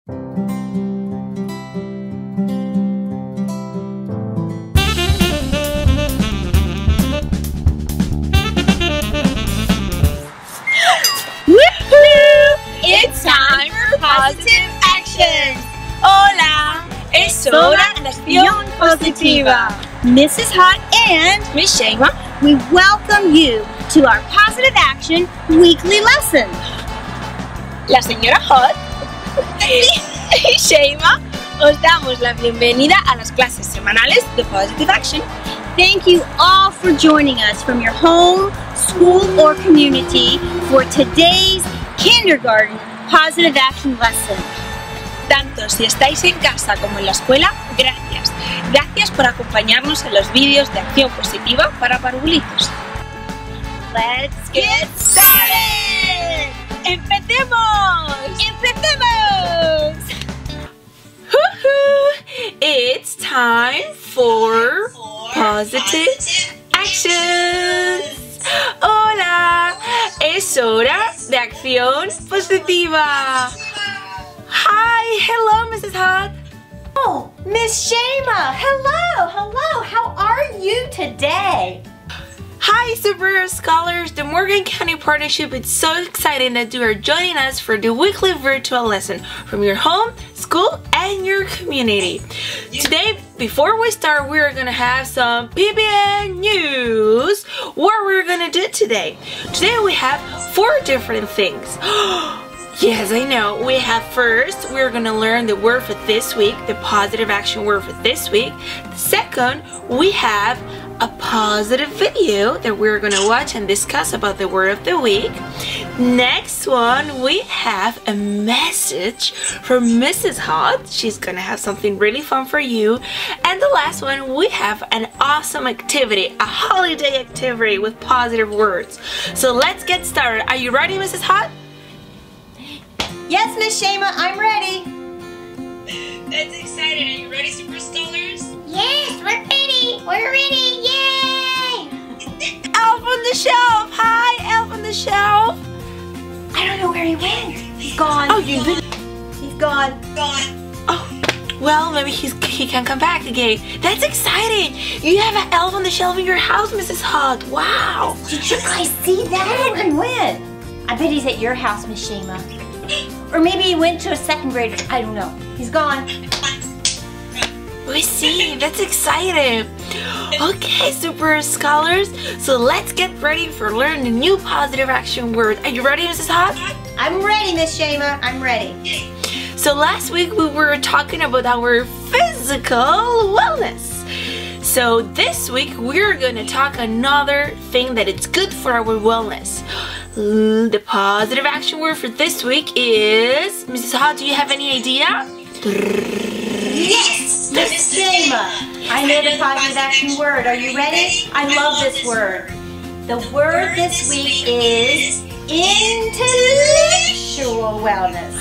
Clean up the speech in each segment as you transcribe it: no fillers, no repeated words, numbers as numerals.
It's time for positive actions. Hola, es hora de acción positiva. Mrs. Hot and Miss Shema, we welcome you to our positive action weekly lesson. la señora Hot y Shema, os damos la bienvenida a las clases semanales de Positive Action. Thank you all for joining us from your home, school, or community for today's kindergarten positive action lesson. Tanto si estáis en casa como en la escuela, gracias. Gracias por acompañarnos en los vídeos de acción positiva para parvulitos. Let's get started! ¡Empecemos! ¡Empecemos! It's time for positive actions. Hola, es hora de acción positiva. Hi, hello, Mrs. Hot. Oh, Miss Shema, hello, how are you today? Hi, Super Scholars. The Morgan County Partnership is so exciting that you are joining us for the weekly virtual lesson from your home, school, and your community. Today, before we start, we're gonna have some PBN news. What we're gonna do today? Today we have 4 different things. Yes, I know. We have first, we're gonna learn the word for this week, the positive action word for this week. The second, we have a positive video that we're gonna watch and discuss about the word of the week. Next one, we have a message from Mrs. Hot. She's gonna have something really fun for you. And the last one, we have an awesome activity, a holiday activity with positive words. So let's get started. Are you ready, Mrs. Hot? Yes, Miss Shema, I'm ready. That's exciting. Are you ready, Super Scholars? Yes, we're ready, yay! Elf on the shelf! Hi, Elf on the shelf! I don't know where he went. He's gone. Oh, you did? He's gone. Oh, well, maybe he can come back again. That's exciting! You have an elf on the shelf in your house, Mrs. Hot. Wow! Did you guys see that? And when? I bet he's at your house, Miss Shema. Or maybe he went to a second grader. I don't know. He's gone. We see. That's exciting. Okay, Super Scholars. So let's get ready for learning the new positive action word. Are you ready, Mrs. Hot? I'm ready, Miss Shema. I'm ready. So last week we were talking about our physical wellness. So this week we're gonna talk another thing that it's good for our wellness. The positive action word for this week is... Mrs. Hot, do you have any idea? Yes, Miss Shema. I know the positive action word. Are you ready? I love this word. The word this week is intellectual wellness.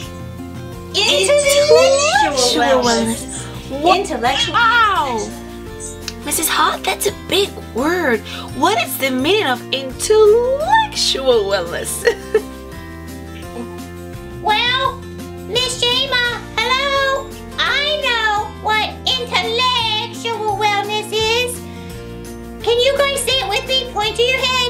Intellectual wellness. Intellectual. Wow! Mrs. Hot, that's a big word. What is the meaning of intellectual wellness? Well, Miss Shema, hello. I know what intellectual wellness is. Can you guys say it with me? Point to your head.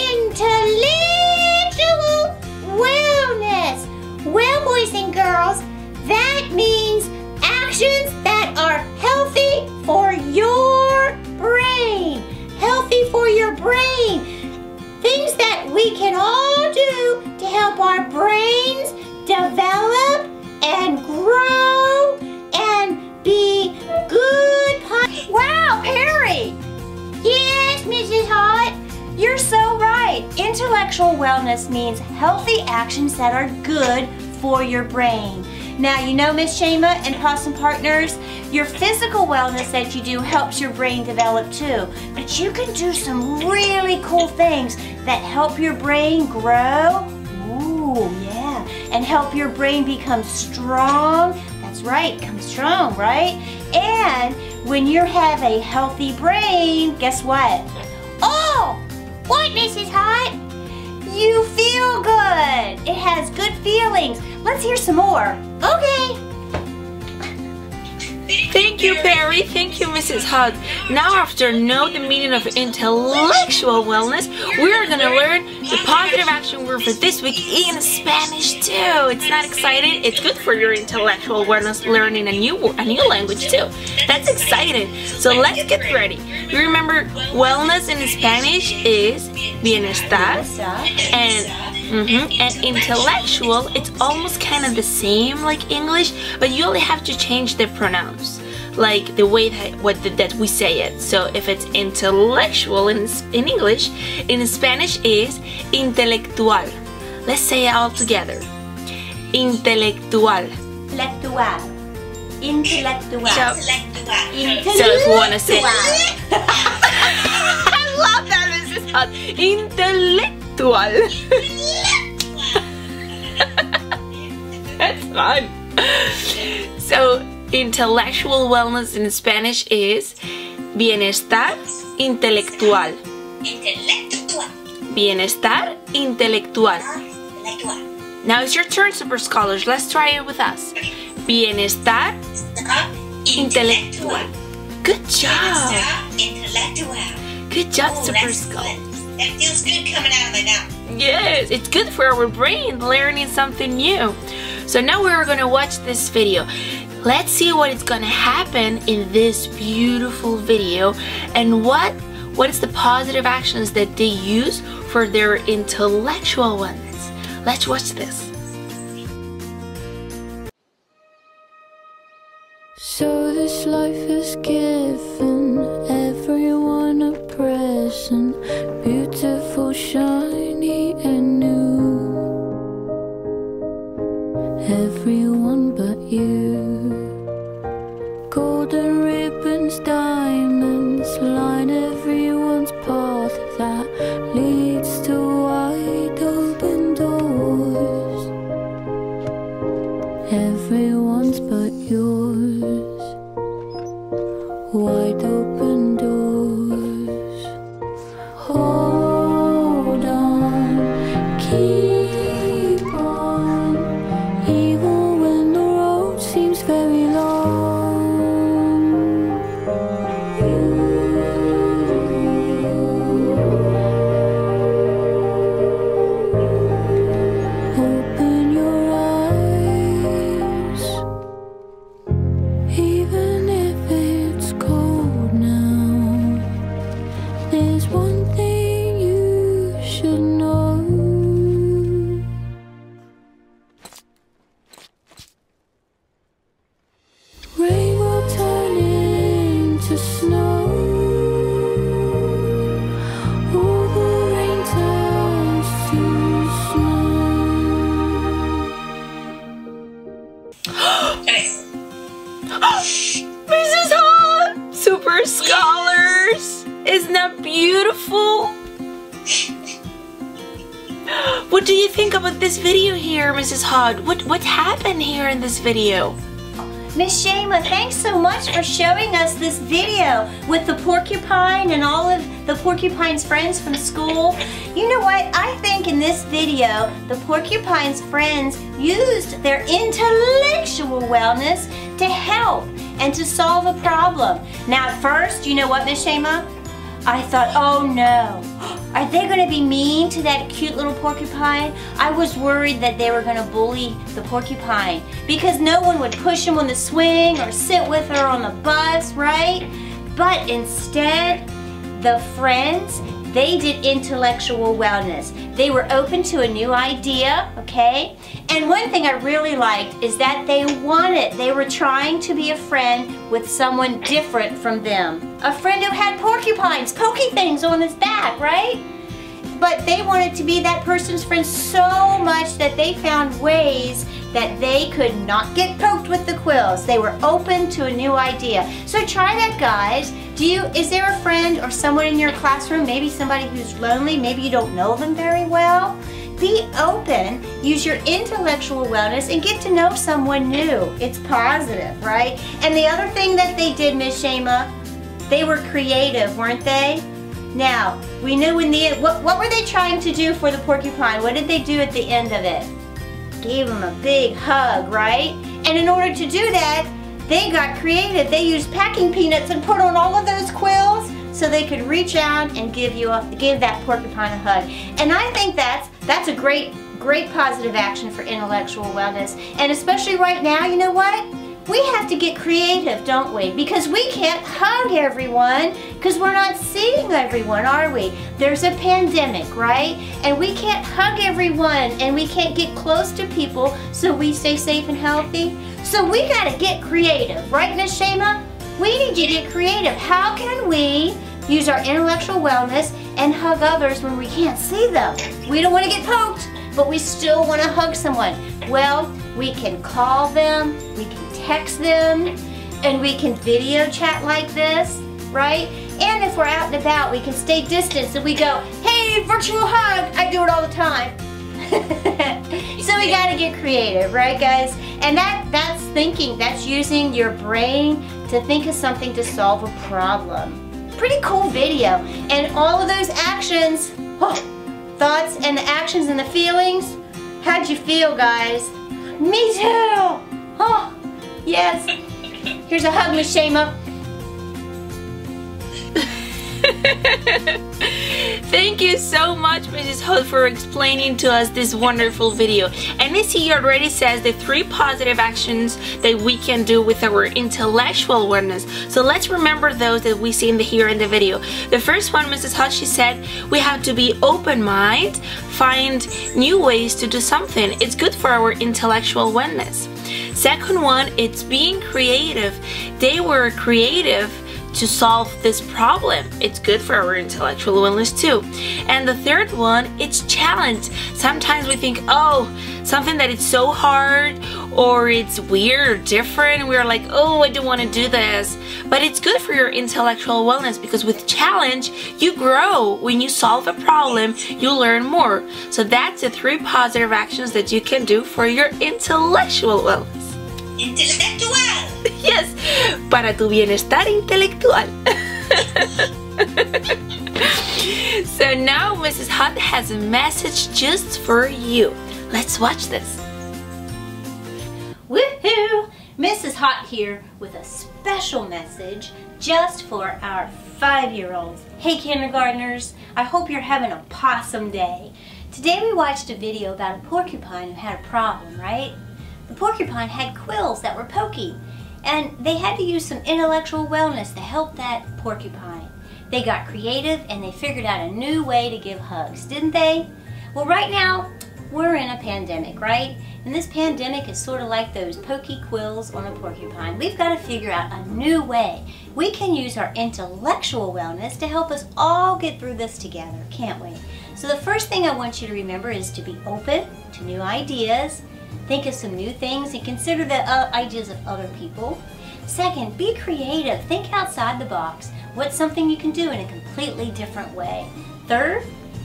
Intellectual wellness. Well, boys and girls, that means actions that are healthy for your brain. Healthy for your brain. Things that we can all do to help our brains develop and grow and be good. Wow, Perry! Yes, Mrs. Hot, you're so right. Intellectual wellness means healthy actions that are good for your brain. Now, you know, Miss Shema and Possum Partners, your physical wellness that you do helps your brain develop too. But you can do some really cool things that help your brain grow. Ooh, yeah. And help your brain become strong. That's right, become strong, right? And when you have a healthy brain, guess what? Oh, what, Mrs. Hot? You feel good. It has good feelings. Let's hear some more. Okay. you, Perry. Thank you, Mrs. Hud. Now, after know the meaning of intellectual wellness, we are going to learn the positive action word for this week in Spanish too. It's not exciting? It's good for your intellectual wellness, learning a new language too. That's exciting. So let's get ready. You remember wellness in Spanish is bienestar, and intellectual, it's almost kind of the same like English, but you only have to change the pronouns, like the way that we say it. So if it's intellectual in English, in Spanish is intelectual. Let's say it all together. Intelectual. Intellectual. So if you want to say I love that, Mrs. Hud. Intellectual. That's fun. So intellectual wellness in Spanish is bienestar intelectual. Bienestar intelectual. Now it's your turn, Super Scholars. Let's try it with us. Bienestar intelectual. Good job. Good job, Super Scholars. That feels good coming out of my mouth. Yes, it's good for our brain, learning something new. So now we're going to watch this video. Let's see what is going to happen in this beautiful video and what is the positive actions that they use for their intellectual wellness. Let's watch this. So this life has given everyone a present, beautiful, shiny and new. Everyone but you. Golden ribbons, diamonds line everyone's path that leads to wide open doors. Everyone's but yours. Wide open doors. Hold on, keep on, even when the road seems very long. Open your eyes, even if it's cold now. There's one thing you should know. Rain will turn into snow. All the rain turns to snow. Mrs. Hall, Super Scholars, isn't that beautiful? What do you think about this video here, Mrs. Hod? What happened here in this video? Miss Shayla, thanks so much for showing us this video with the porcupine and all of the porcupine's friends from school. You know what? I think in this video, the porcupine's friends used their intellectual wellness to help and to solve a problem. Now at first, you know what, Miss Shayla? I thought, oh no, are they going to be mean to that cute little porcupine? I was worried that they were going to bully the porcupine because no one would push him on the swing or sit with her on the bus, right? But instead, the friends, they did intellectual wellness. They were open to a new idea, okay? And one thing I really liked is that they were trying to be a friend with someone different from them. A friend who had porcupines, pokey things on his back, right? But they wanted to be that person's friend so much that they found ways that they could not get poked with the quills. They were open to a new idea. So try that, guys. Is there a friend or someone in your classroom, maybe somebody who's lonely, maybe you don't know them very well? Be open, use your intellectual wellness, and get to know someone new. It's positive, right? And the other thing that they did, Miss Shayla, they were creative, weren't they? Now, we knew in the end, what were they trying to do for the porcupine? What did they do at the end of it? Gave him a big hug, right? And in order to do that, they got creative. They used packing peanuts and put on all of those quills so they could reach out and give that porcupine a hug. And I think that's a great positive action for intellectual wellness. And especially right now, you know what? We have to get creative, don't we? Because we can't hug everyone because we're not seeing everyone, are we? There's a pandemic, right? And we can't hug everyone and we can't get close to people so we stay safe and healthy. So we gotta get creative, right, Miss Shema? We need you to get creative. How can we use our intellectual wellness and hug others when we can't see them? We don't want to get poked, but we still want to hug someone. Well, we can call them, we can text them, and we can video chat like this, right? And if we're out and about, we can stay distant, so we go, hey, virtual hug. I do it all the time. So we gotta get creative, right, guys? And that's thinking, that's using your brain to think of something to solve a problem. Pretty cool video. And all of those actions, thoughts and the actions and the feelings, how'd you feel, guys? Me too! Oh, yes. Here's a hug, Miss Shema. Thank you so much, Mrs. Hood, for explaining to us this wonderful video. And this here already says the 3 positive actions that we can do with our intellectual awareness. So let's remember those that we see here in the video. The first one, Mrs. Hood, she said we have to be open-minded, find new ways to do something. It's good for our intellectual awareness. Second one, it's being creative. They were creative to solve this problem. It's good for our intellectual wellness too. And the third one, it's challenge. Sometimes we think, oh, something that is so hard or it's weird or different, we're like, oh, I don't want to do this. But it's good for your intellectual wellness because with challenge, you grow. When you solve a problem, you learn more. So that's the 3 positive actions that you can do for your intellectual wellness. Intelectual! Yes, para tu bienestar intelectual. So now Mrs. Hunt has a message just for you. Let's watch this. Woohoo! Mrs. Hot here with a special message just for our 5-year-olds. Hey kindergartners, I hope you're having a possum day. Today we watched a video about a porcupine who had a problem, right? The porcupine had quills that were poking, and they had to use some intellectual wellness to help that porcupine. They got creative and they figured out a new way to give hugs, didn't they? Well, right now, we're in a pandemic, right? And this pandemic is sort of like those pokey quills on a porcupine. We've got to figure out a new way. We can use our intellectual wellness to help us all get through this together, can't we? So the first thing I want you to remember is to be open to new ideas, think of some new things, and consider the ideas of other people. Second, be creative. Think outside the box. What's something you can do in a completely different way? Third,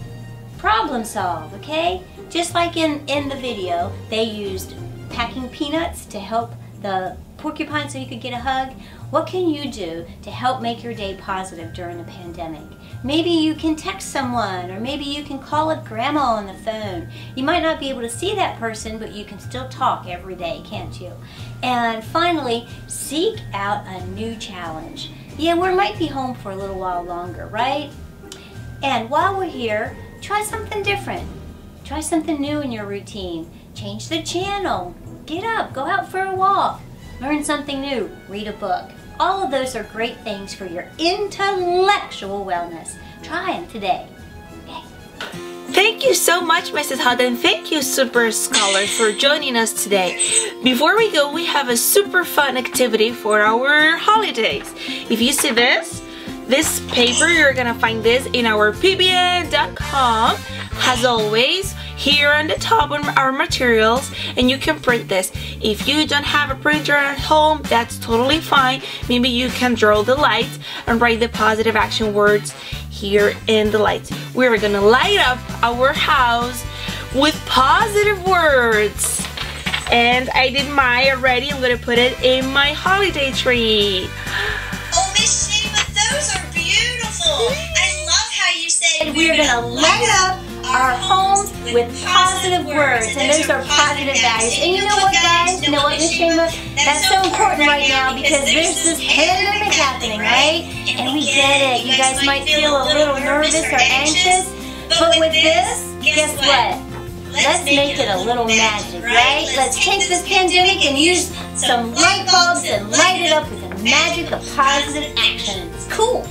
problem solve, okay? Just like in the video, they used packing peanuts to help the porcupine so you could get a hug. What can you do to help make your day positive during the pandemic? Maybe you can text someone, or maybe you can call up grandma on the phone. You might not be able to see that person, but you can still talk every day, can't you? And finally, seek out a new challenge. Yeah, we might be home for a little while longer, right? And while we're here, try something different. Try something new in your routine. Change the channel. Get up, go out for a walk. Learn something new, read a book. All of those are great things for your intellectual wellness. Try them today. Okay. Thank you so much, Mrs. Hunt, and thank you, Super Scholar, for joining us today. Before we go, we have a super fun activity for our holidays. If you see this paper, you're gonna find this in our pbn.com. As always, here on the top of our materials, and you can print this. If you don't have a printer at home, that's totally fine. Maybe you can draw the lights and write the positive action words here in the lights. We're gonna light up our house with positive words. And I did mine already. I'm gonna put it in my holiday tree. Oh, Miss Shema, those are beautiful. I love how you said we're gonna light up our homes with positive words, and those are positive values. And you know what, guys? You know what, Miss Shayma? That's so important right now because there's this pandemic happening, right? And we get it. You guys might feel a little nervous or anxious, but with this, guess what? Let's make it a little magic, right? Let's take this pandemic and use some light bulbs and light it up with the magic of positive actions. Cool!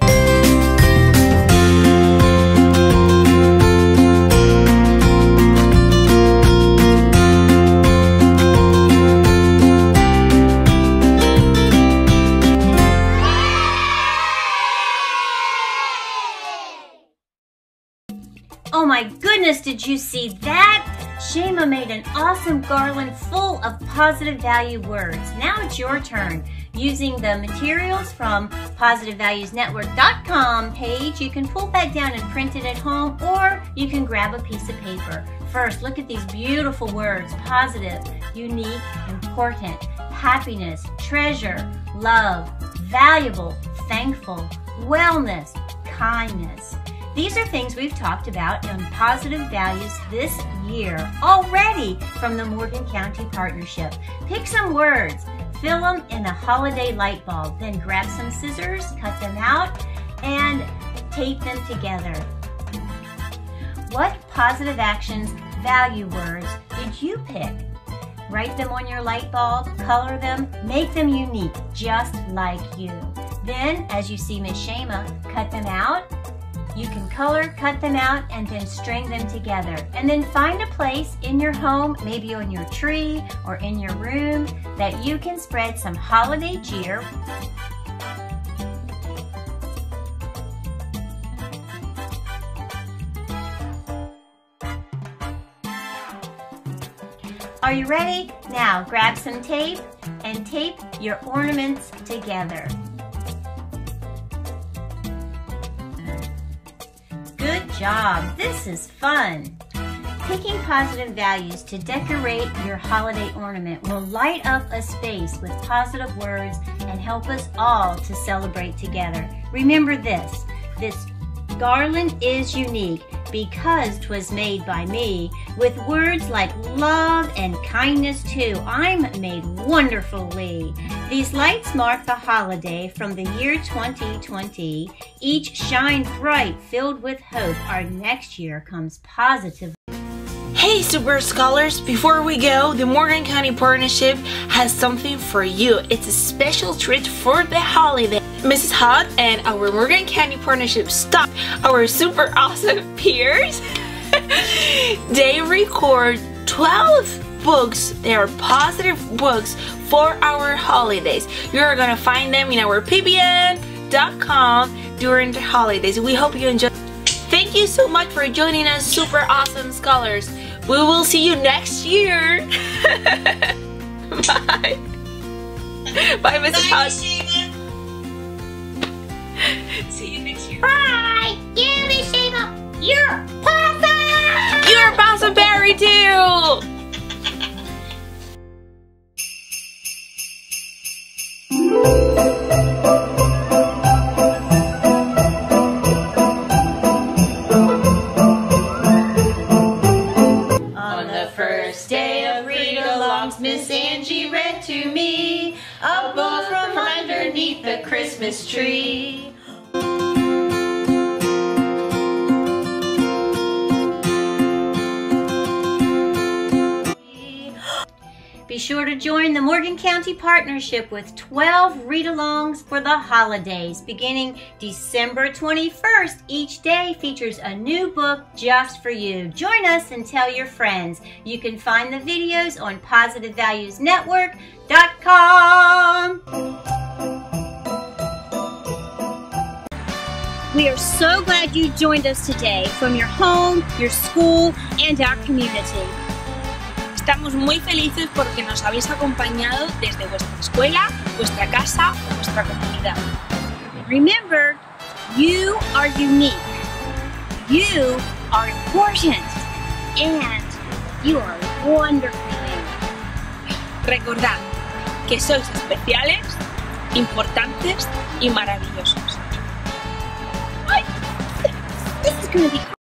Oh my goodness, did you see that? Shayma made an awesome garland full of positive value words. Now it's your turn. Using the materials from positivevaluesnetwork.com page, you can pull that down and print it at home, or you can grab a piece of paper. First, look at these beautiful words: positive, unique, important, happiness, treasure, love, valuable, thankful, wellness, kindness. These are things we've talked about in Positive Values this year already from the Morgan County Partnership. Pick some words, fill them in a holiday light bulb, then grab some scissors, cut them out, and tape them together. What positive actions, value words did you pick? Write them on your light bulb, color them, make them unique, just like you. Then, as you see Miss Shayma, cut them out. You can color, cut them out, and then string them together. And then find a place in your home, maybe on your tree or in your room, that you can spread some holiday cheer. Are you ready? Now grab some tape and tape your ornaments together. Good job. This is fun. Picking positive values to decorate your holiday ornament will light up a space with positive words and help us all to celebrate together. Remember this garland is unique because 'twas made by me, with words like love and kindness too. I'm made wonderfully. These lights mark the holiday from the year 2020. Each shine bright, filled with hope. Our next year comes positive. Hey Super Scholars, before we go, the Morgan County Partnership has something for you. It's a special treat for the holiday. Mrs. Hott and our Morgan County Partnership staff, our super awesome peers, they record 12 books. They are positive books for our holidays. You're gonna find them in our PBN.com during the holidays. We hope you enjoy. Thank you so much for joining us, super awesome scholars. We will see you next year. Bye. Bye, Mrs. Hott. See you next year. Bye! Yeah, Miss Shayma, you're awesome! You're awesome, Barry, too! On the first day of read-alongs, Miss Angie read to me a book from underneath the Christmas tree. Be sure to join the Morgan County Partnership with 12 read-alongs for the holidays. Beginning December 21st, each day features a new book just for you. Join us and tell your friends. You can find the videos on positivevaluesnetwork.com. We are so glad you joined us today from your home, your school, and our community. Estamos muy felices porque nos habéis acompañado desde vuestra escuela, vuestra casa o vuestra comunidad. Remember, you are unique, you are important, and you are wonderfully made. Recordad que sois especiales, importantes y maravillosos. This is going to be